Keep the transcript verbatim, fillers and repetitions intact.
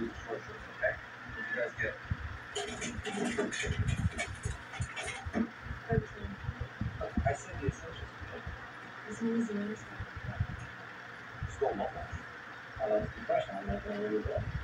do the short shorts, okay? Did you guys get? I said the essentials. As easy as Still not much. I like the question. I'm not going to really well.